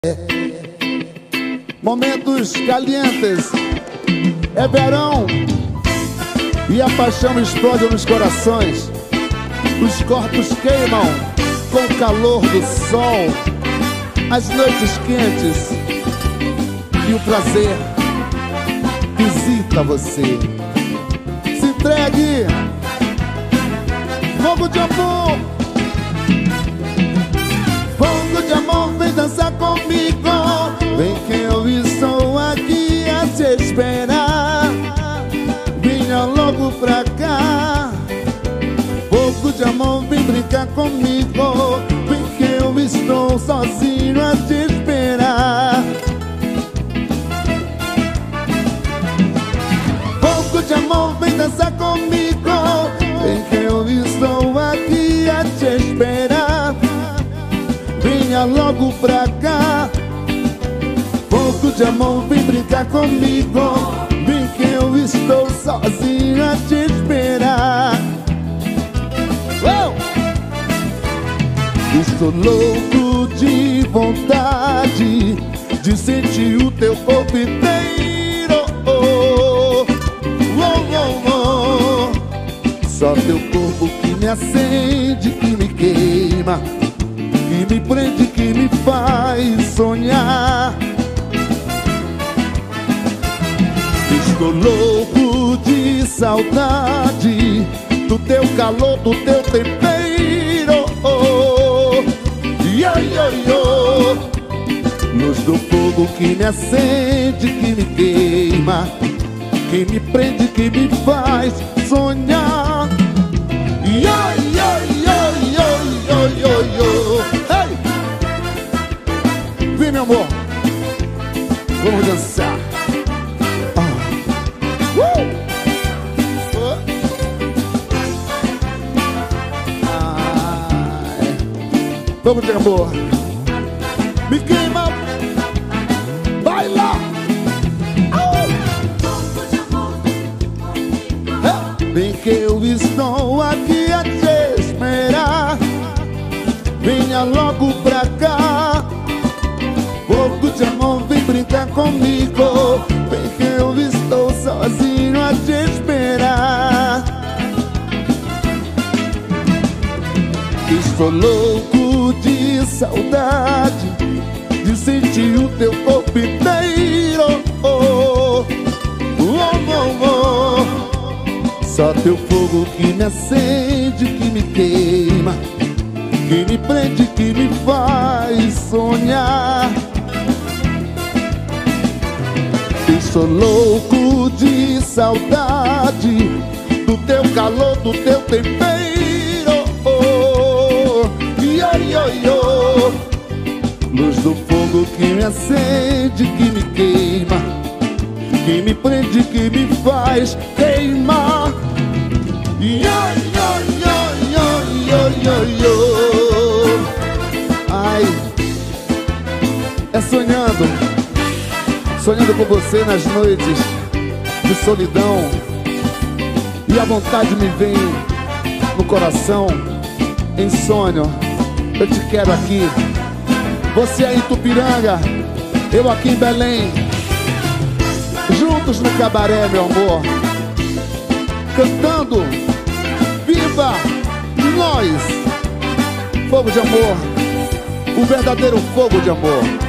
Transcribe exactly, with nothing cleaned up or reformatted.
Momentos calientes, é verão e a paixão explode nos corações. Os corpos queimam com o calor do sol, as noites quentes e o prazer visita você. Se entregue, fogo de amor, fogo de amor, vem dançar comigo. Vem que eu estou aqui a te esperar. Venha logo pra cá. Fogo de amor, vem brincar comigo. Vem que eu estou sozinho a te esperar. Fogo de amor, vem dançar comigo. Vem que eu estou aqui a te esperar. Venha logo pra cá. Fogo de amor, vem brincar comigo. Vem que eu estou sozinho a te esperar. Oh! Estou louco de vontade de sentir o teu corpo inteiro. Oh, oh, oh, oh. Só teu corpo que me acende, que me queima, que me prende, que me faz sonhar. Estou louco de saudade do teu calor, do teu tempero. Oh, yo, yo, yo. Luz do fogo que me acende, que me queima, que me prende, que me faz sonhar. Yo, yo, yo, yo, yo, yo, yo. Hey! Vem, meu amor, vamos dançar. Vamos de amor, me queima, vai lá. Oh! Vem que eu estou aqui a te esperar. Venha logo pra cá. Fogo de amor, vem brincar comigo. Vem que eu estou sozinho a te esperar. Estou louco de saudade de sentir o teu corpo inteiro. Oh, oh, oh, oh. Só teu fogo que me acende, que me queima, que me prende, que me faz sonhar. Estou louco de saudade do teu calor, do teu tempero. Yo, yo, yo. Luz do fogo que me acende, que me queima, que me prende, que me faz queimar. Yo, yo, yo, yo, yo, yo, yo. Ai, é sonhando, sonhando com você nas noites de solidão, e a vontade me vem no coração em sonho. Eu te quero aqui, você aí em Tupiranga, eu aqui em Belém, juntos no cabaré, meu amor, cantando viva nós. Fogo de amor, o verdadeiro fogo de amor.